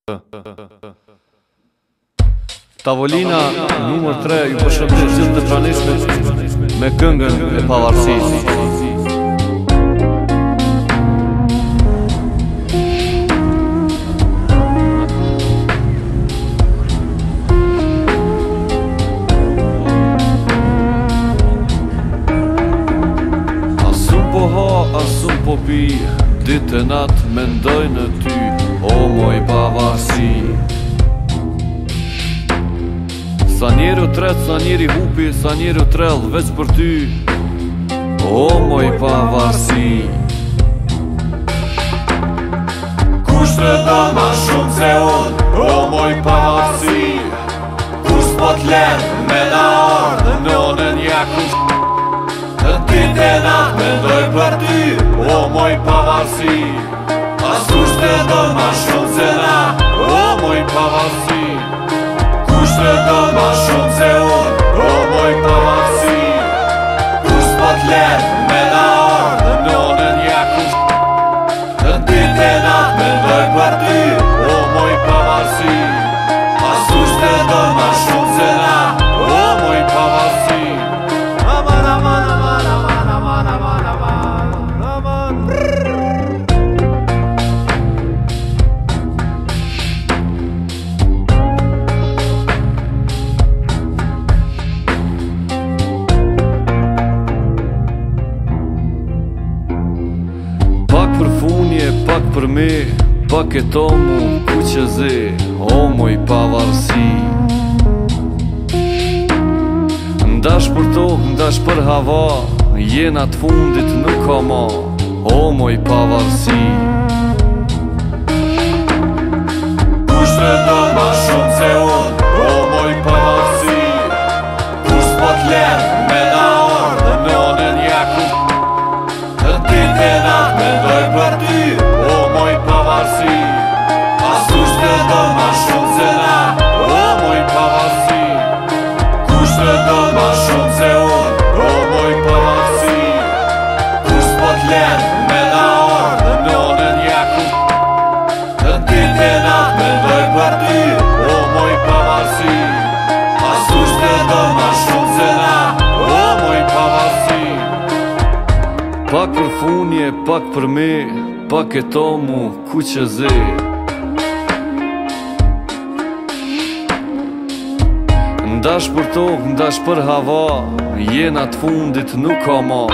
Tavolina numër 3 ju përshëndes gjithë të pranishmit me këngën e Pavarësisë. Asun po ha, asun po pi, ditë e natë mendoj në ty, o moj Pavarësi. Sa njeri u tret, sa njeri hupi, sa njeri u trell veç për ty, o moj Pavarësi. Kush të do ma shumë se unë, o moj Pavarësi. Kush po t'len me na ardhë, nonën ja kush ditë e natë mendoj për ty, o moj Pavarësi. As kush të do ma shumë se na, o moj Pavarësi. Kush të do ma shumë se unë, o moj Pavarësi. Kush po t'len me na ardhë, nonën ja kush ditë e natë mendoj për ty, o moj Pavarësi. As kush të do ma shumë se na, o moj Pavarësi. Aman, aman, aman, aman, aman, aman, aman, aman. Pak për funje, pak për me, pak e tomu ku që ze, o moj Pavarësi. Ndash për tokë, ndash për hava, jena të fundit nuk ka ma, o moj Pavarësi. Kush të do ma shumë se unë, o moj Pavarësi. Kush po t'len me na ardhë, nonën ja kush ditë e natë mendoj për ty, o moj Pavarësi. As kush të do ma shumë se na, o moj Pavarësi. Kush të do ma shumë se unë, o moj Pavarësi. Kush po t'len me na ardhë, nonën ja kush ditë e natë mendoj për ty, o moj Pavarësi. As kush të do ma shumë se na, o moj Pavarësi. Pak për funje, pak për me, pak e tomu ku që ze. Ndash për tokë, ndash për hava, jena të fundit nuk ka ma.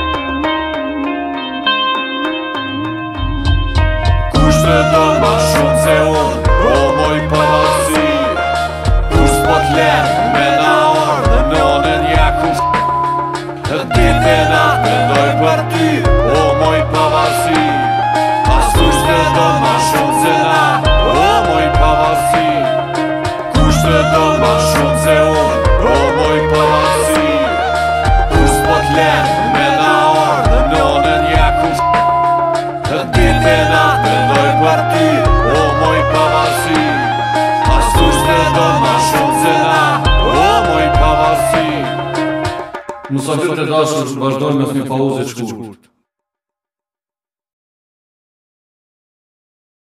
Kush të do ma shumë se unë, o moj Pavarësi. Kush po t'len me na ardhë, nonën ja kush ditë e natë mendoj për ty, o moj Pavarësi. As kush të do ma shumë se na, o moj Pavarësi. Kush të do ma shumë se unë, o moj Pavarësi. Kush po t'len me na ardhë, nonën ja kush ditë e natë mendoj për ty, o moj Pavarësi. As kush të do ma shumë se na, o moj Pavarësi. Musafir të dashur, vazhdojmë me një pauzë të shkurtër.